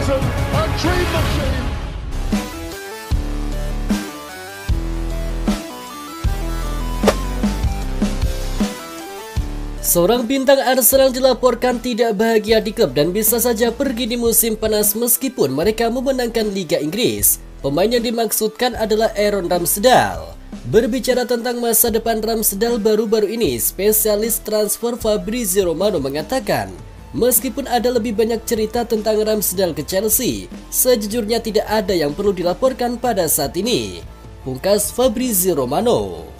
Ferguson, a dream machine. Seorang bintang Arsenal dilaporkan tidak bahagia di klub dan bisa saja pergi di musim panas meskipun mereka memenangkan Liga Inggris. Pemain yang dimaksudkan adalah Aaron Ramsdale. Berbicara tentang masa depan Ramsdale baru-baru ini, spesialis transfer Fabrizio Romano mengatakan, meskipun ada lebih banyak cerita tentang Ramsdale ke Chelsea, sejujurnya tidak ada yang perlu dilaporkan pada saat ini. Pungkas Fabrizio Romano.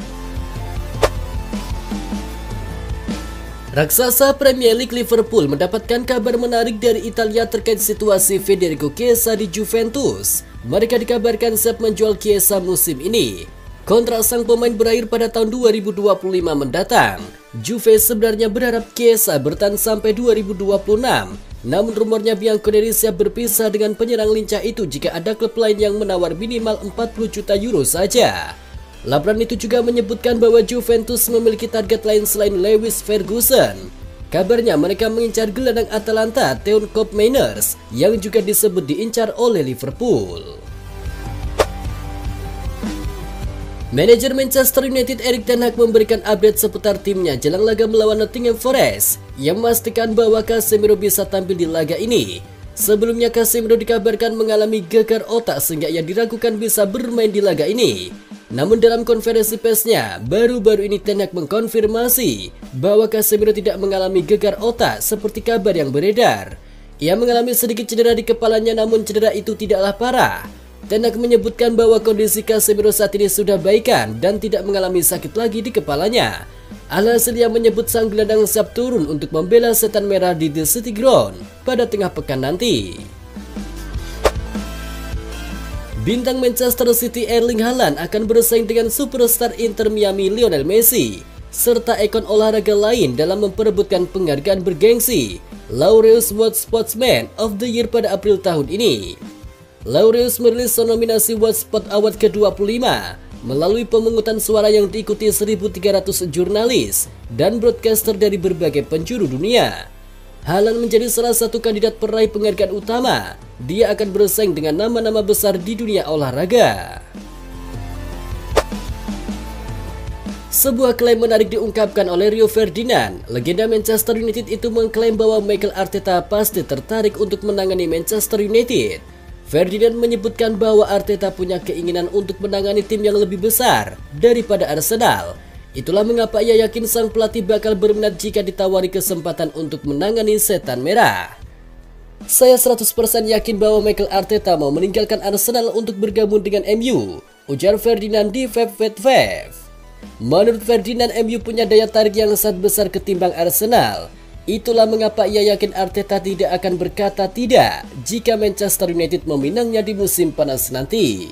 Raksasa Premier League Liverpool mendapatkan kabar menarik dari Italia terkait situasi Federico Chiesa di Juventus. Mereka dikabarkan siap menjual Chiesa musim ini. Kontrak sang pemain berakhir pada tahun 2025 mendatang. Juve sebenarnya berharap Chiesa bertahan sampai 2026. Namun rumornya Bianconeri siap berpisah dengan penyerang lincah itu jika ada klub lain yang menawar minimal 40 juta euro saja. Laporan itu juga menyebutkan bahwa Juventus memiliki target lain selain Lewis Ferguson. Kabarnya mereka mengincar gelandang Atalanta Theo Koopmeiners yang juga disebut diincar oleh Liverpool. Manajer Manchester United Erik ten Hag memberikan update seputar timnya jelang laga melawan Nottingham Forest yang memastikan bahwa Casemiro bisa tampil di laga ini. Sebelumnya Casemiro dikabarkan mengalami gegar otak sehingga ia diragukan bisa bermain di laga ini. Namun dalam konferensi persnya, baru-baru ini ten Hag mengkonfirmasi bahwa Casemiro tidak mengalami gegar otak seperti kabar yang beredar. Ia mengalami sedikit cedera di kepalanya namun cedera itu tidaklah parah. Ten Hag menyebutkan bahwa kondisi Casemiro saat ini sudah baikan dan tidak mengalami sakit lagi di kepalanya. Alhasil ia menyebut sang gelandang siap turun untuk membela Setan Merah di The City Ground pada tengah pekan nanti. Bintang Manchester City Erling Haaland akan bersaing dengan superstar Inter Miami Lionel Messi serta ikon olahraga lain dalam memperebutkan penghargaan bergengsi Laureus World Sportsman of the Year pada April tahun ini. Laureus merilis nominasi World Sport Award ke-25 melalui pemungutan suara yang diikuti 1.300 jurnalis dan broadcaster dari berbagai penjuru dunia. Haaland menjadi salah satu kandidat peraih penghargaan utama. Dia akan bersaing dengan nama-nama besar di dunia olahraga. Sebuah klaim menarik diungkapkan oleh Rio Ferdinand. Legenda Manchester United itu mengklaim bahwa Mikel Arteta pasti tertarik untuk menangani Manchester United. Ferdinand menyebutkan bahwa Arteta punya keinginan untuk menangani tim yang lebih besar daripada Arsenal. Itulah mengapa ia yakin sang pelatih bakal berminat jika ditawari kesempatan untuk menangani Setan Merah. Saya 100% yakin bahwa Mikel Arteta mau meninggalkan Arsenal untuk bergabung dengan MU, ujar Ferdinand di Fab. Menurut Ferdinand, MU punya daya tarik yang sangat besar ketimbang Arsenal. Itulah mengapa ia yakin Arteta tidak akan berkata tidak jika Manchester United meminangnya di musim panas nanti.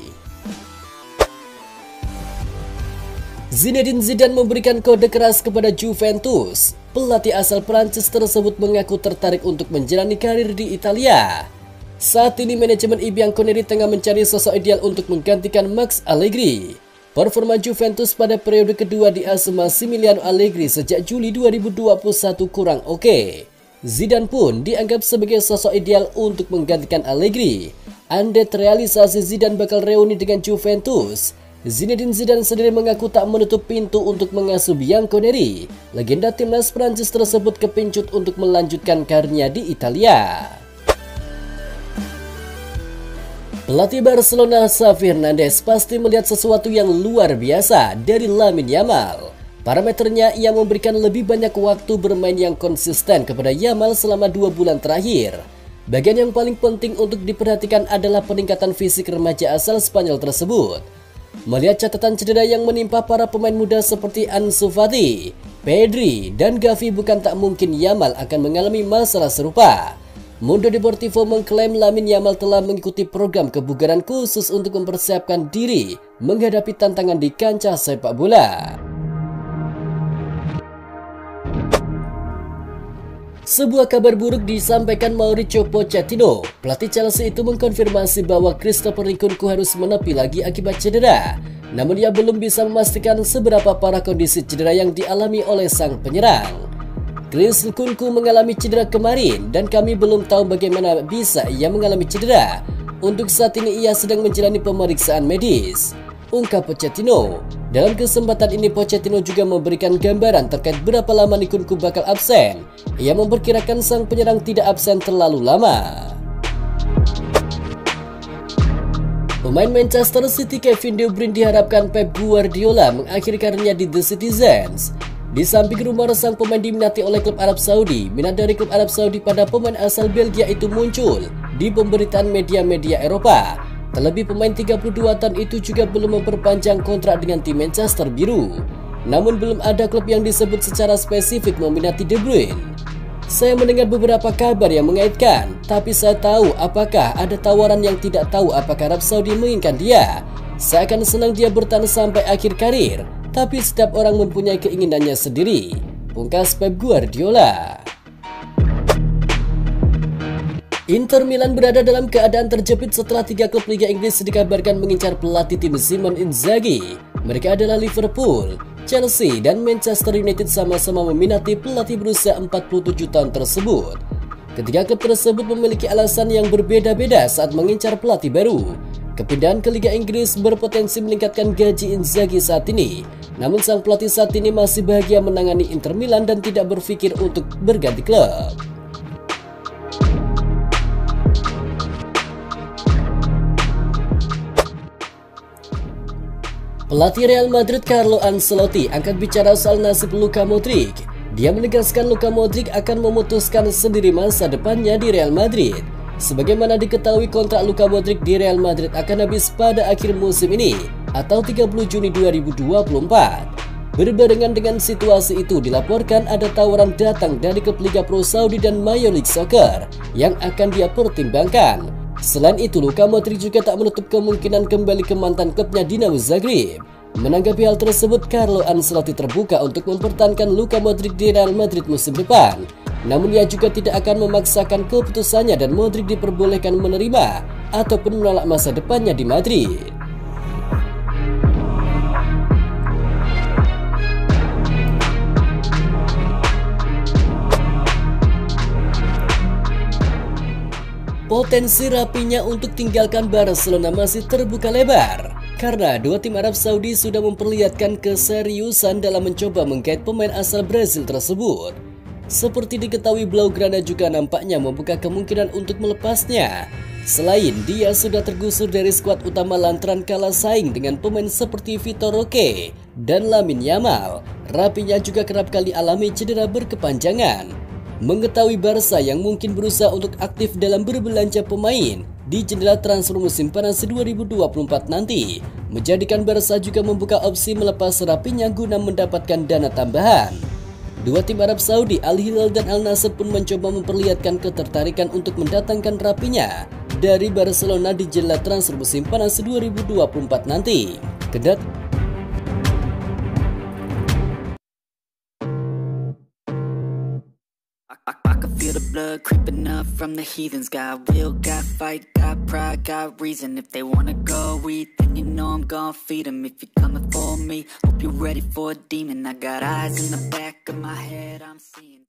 Zinedine Zidane memberikan kode keras kepada Juventus. Pelatih asal Prancis tersebut mengaku tertarik untuk menjalani karir di Italia. Saat ini manajemen Bianconeri tengah mencari sosok ideal untuk menggantikan Max Allegri. Performa Juventus pada periode kedua diasuh Massimiliano Allegri sejak Juli 2021 kurang oke. Zidane pun dianggap sebagai sosok ideal untuk menggantikan Allegri. Andai terrealisasi, Zidane bakal reuni dengan Juventus. Zinedine Zidane sendiri mengaku tak menutup pintu untuk mengasuh Bianconeri. Legenda timnas Prancis tersebut kepincut untuk melanjutkan karirnya di Italia. Pelatih Barcelona Xavi Hernandez pasti melihat sesuatu yang luar biasa dari Lamine Yamal. Parameternya, ia memberikan lebih banyak waktu bermain yang konsisten kepada Yamal selama 2 bulan terakhir. Bagian yang paling penting untuk diperhatikan adalah peningkatan fisik remaja asal Spanyol tersebut. Melihat catatan cedera yang menimpa para pemain muda seperti Ansu Fati, Pedri, dan Gavi, bukan tak mungkin Yamal akan mengalami masalah serupa. Mundo Deportivo mengklaim Lamine Yamal telah mengikuti program kebugaran khusus untuk mempersiapkan diri menghadapi tantangan di kancah sepak bola. Sebuah kabar buruk disampaikan Mauricio Pochettino. Pelatih Chelsea itu mengkonfirmasi bahwa Christopher Nkunku harus menepi lagi akibat cedera. Namun ia belum bisa memastikan seberapa parah kondisi cedera yang dialami oleh sang penyerang. Chris Nkunku mengalami cedera kemarin dan kami belum tahu bagaimana bisa ia mengalami cedera. Untuk saat ini ia sedang menjalani pemeriksaan medis, ungkap Pochettino. Dalam kesempatan ini Pochettino juga memberikan gambaran terkait berapa lama Nkunku bakal absen. Ia memperkirakan sang penyerang tidak absen terlalu lama. Pemain Manchester City Kevin De Bruyne diharapkan Pep Guardiola mengakhiri karirnya di The Citizens. Di samping rumor sang pemain diminati oleh klub Arab Saudi, minat dari klub Arab Saudi pada pemain asal Belgia itu muncul di pemberitaan media-media Eropa. Terlebih pemain 32 tahun itu juga belum memperpanjang kontrak dengan tim Manchester Biru. Namun belum ada klub yang disebut secara spesifik meminati De Bruyne. Saya mendengar beberapa kabar yang mengaitkan, tapi saya tahu apakah ada tawaran yang tidak tahu apakah Arab Saudi menginginkan dia. Saya akan senang dia bertahan sampai akhir karir, tapi setiap orang mempunyai keinginannya sendiri, pungkas Pep Guardiola. Inter Milan berada dalam keadaan terjepit setelah 3 klub Liga Inggris dikabarkan mengincar pelatih tim Simone Inzaghi. Mereka adalah Liverpool, Chelsea, dan Manchester United sama-sama meminati pelatih berusia 47 tahun tersebut. Ketiga klub tersebut memiliki alasan yang berbeda-beda saat mengincar pelatih baru. Kepindahan ke Liga Inggris berpotensi meningkatkan gaji Inzaghi saat ini. Namun sang pelatih saat ini masih bahagia menangani Inter Milan dan tidak berpikir untuk berganti klub. Pelatih Real Madrid Carlo Ancelotti angkat bicara soal nasib Luka Modric. Dia menegaskan Luka Modric akan memutuskan sendiri masa depannya di Real Madrid. Sebagaimana diketahui kontrak Luka Modric di Real Madrid akan habis pada akhir musim ini atau 30 Juni 2024. Berbarengan dengan situasi itu dilaporkan ada tawaran datang dari klub Liga Pro Saudi dan Major League Soccer yang akan dia pertimbangkan. Selain itu, Luka Modric juga tak menutup kemungkinan kembali ke mantan klubnya Dinamo Zagreb. Menanggapi hal tersebut, Carlo Ancelotti terbuka untuk mempertahankan Luka Modric di Real Madrid musim depan. Namun ia juga tidak akan memaksakan keputusannya dan Modric diperbolehkan menerima ataupun menolak masa depannya di Madrid. Potensi Rapinya untuk tinggalkan Barcelona masih terbuka lebar karena dua tim Arab Saudi sudah memperlihatkan keseriusan dalam mencoba menggait pemain asal Brasil tersebut. Seperti diketahui, Blaugrana juga nampaknya membuka kemungkinan untuk melepasnya. Selain dia sudah tergusur dari skuad utama lantaran kalah saing dengan pemain seperti Vitor Roque dan Lamine Yamal, Rapinya juga kerap kali alami cedera berkepanjangan. Mengetahui Barca yang mungkin berusaha untuk aktif dalam berbelanja pemain di jendela transfer musim panas 2024 nanti, menjadikan Barca juga membuka opsi melepas Rapinya guna mendapatkan dana tambahan. Dua tim Arab Saudi, Al Hilal dan Al Nassr pun mencoba memperlihatkan ketertarikan untuk mendatangkan Rapinya dari Barcelona di jendela transfer musim panas 2024 nanti. I can feel the blood creeping up from the heathens. Got will, got fight, got pride, got reason. If they wanna go eat, then you know I'm gonna feed them. If you're coming for me, hope you're ready for a demon. I got eyes in the back of my head, I'm seeing